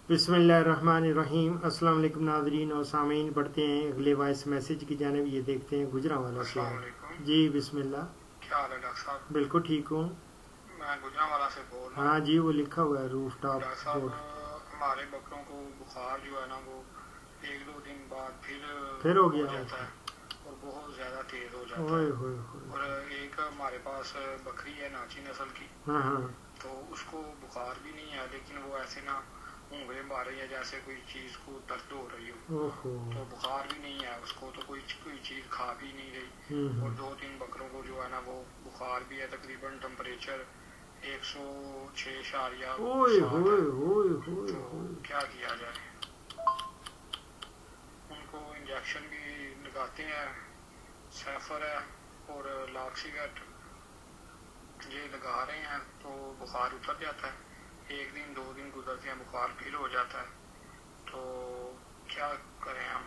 बिस्मिल्लाहिर्रहमानिर्रहीम। अस्सलाम वालेकुम नाज़रीन और सामीन। बढ़ते हैं अगले वॉइस मैसेज की जानिब। ये देखते हैं गुजरांवाला से। जी बिस्मिल्लाह। क्या हाल है डॉक्टर साहब? बिल्कुल ठीक हूँ। मैं गुजरांवाला से बोल रहा हूँ। हाँ जी, वो लिखा हुआ है रूफ टॉप डॉक्टर साहब, बोर्ड। हमारे बकरों को बुखार जो है ना वो एक दो दिन बाद फिर हो गया जाता है और बहुत ज्यादा तेज हो जाता ओए है। होए और एक हमारे पास बकरी है नाची नस्ल की, हाँ हाँ तो उसको बुखार भी नहीं है, लेकिन वो ऐसे ना ऊँगले मारे या जैसे कोई चीज को दर्द हो रही हो। ओहो। तो बुखार भी नहीं है उसको, तो कोई चीज खा भी नहीं रही। और दो तीन बकरों को जो है ना वो बुखार भी है, तकरीबन टेम्परेचर 106.7 ओए होए है। होए होए तो होए। क्या किया जाए? उनको इंजेक्शन भी लगाते हैं, सैफर है और लाक्सिगट ये लगा रहे हैं, तो बुखार उतर जाता है। एक दिन दो दिन गुजरते हैं, बुखार फिर हो जाता है। तो क्या करें हम?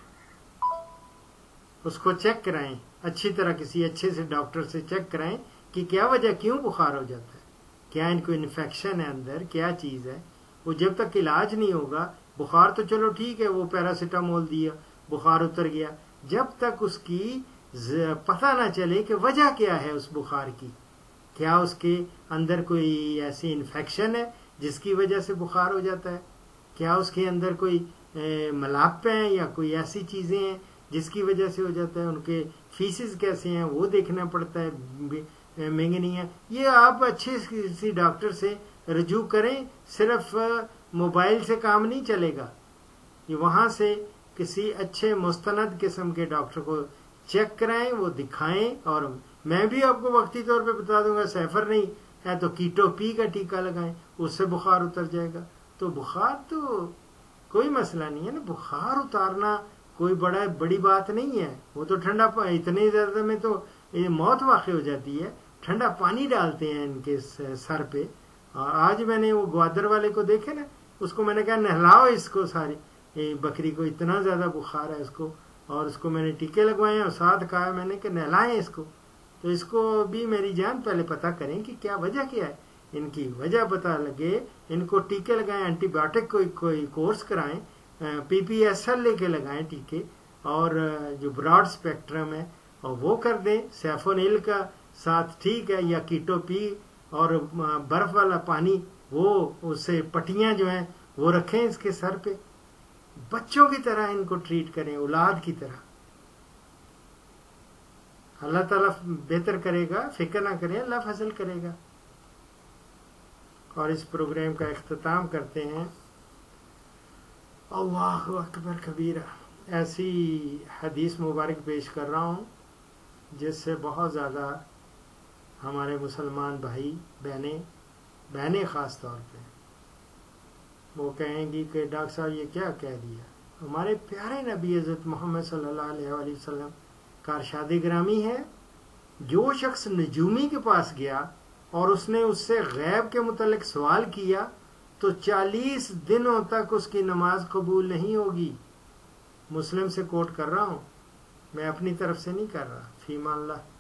उसको चेक कराएं अच्छी तरह, किसी अच्छे से डॉक्टर से चेक कराएं कि क्या वजह, क्यों बुखार हो जाता है, क्या इनको इन्फेक्शन है अंदर, क्या चीज है। वो जब तक इलाज नहीं होगा, बुखार तो चलो ठीक है, वो पैरासीटामोल दिया बुखार उतर गया, जब तक उसकी पता ना चले कि वजह क्या है उस बुखार की, क्या उसके अंदर कोई ऐसी इन्फेक्शन है जिसकी वजह से बुखार हो जाता है, क्या उसके अंदर कोई मलाप हैं या कोई ऐसी चीजें हैं जिसकी वजह से हो जाता है, उनके फीसिस कैसे हैं वो देखना पड़ता है, मैंगनी है। ये आप अच्छे किसी डॉक्टर से रजू करें, सिर्फ मोबाइल से काम नहीं चलेगा। ये वहां से किसी अच्छे मुस्तनद किस्म के डॉक्टर को चेक कराएं, वो दिखाएं। और मैं भी आपको वक्ती तौर पे बता दूंगा, सैफर नहीं है तो कीटो पी का टीका लगाएं, उससे बुखार उतर जाएगा। तो बुखार तो कोई मसला नहीं है ना, बुखार उतारना कोई बड़ी बात नहीं है। वो तो ठंडा इतने ज्यादा में तो ये मौत वाक़ई हो जाती है। ठंडा पानी डालते हैं इनके सर पे। और आज मैंने वो ग्वादर वाले को देखे ना, उसको मैंने कहा नहलाओ इसको, सारी बकरी को इतना ज्यादा बुखार है इसको, और उसको मैंने टीके लगवाए और साथ कहा मैंने कि नहलाएं इसको। तो इसको भी मेरी जान पहले पता करें कि क्या वजह क्या है, इनकी वजह पता लगे, इनको टीके लगाएं, एंटीबायोटिक कोई कोर्स कराएं, PPSL लेके लगाएं टीके, और जो ब्रॉड स्पेक्ट्रम है और वो कर दें। सैफोनिल का साथ ठीक है, या कीटो पी और बर्फ वाला पानी, वो उससे पट्टियां जो हैं वो रखें इसके सर पे। बच्चों की तरह इनको ट्रीट करें, औलाद की तरह। अल्लाह ताला बेहतर करेगा, फिक्र ना करें, अल्लाह फजल करेगा। और इस प्रोग्राम का इख्तिताम करते हैं अल्लाह अकबर कबीरा। ऐसी हदीस मुबारक पेश कर रहा हूँ जिससे बहुत ज़्यादा हमारे मुसलमान भाई बहनें ख़ास तौर पे वो कहेंगी कि डॉक्टर साहब ये क्या कह दिया। हमारे प्यारे नबी हज़रत मोहम्मद सल्लल्लाहु अलैहि वसल्लम का इरशाद ग्रामी है, जो शख्स नजूमी के पास गया और उसने उससे गैब के मुतल्लिक सवाल किया तो 40 दिनों तक उसकी नमाज कबूल नहीं होगी। मुस्लिम से कोट कर रहा हूँ, मैं अपनी तरफ से नहीं कर रहा। फीमान अल्लाह।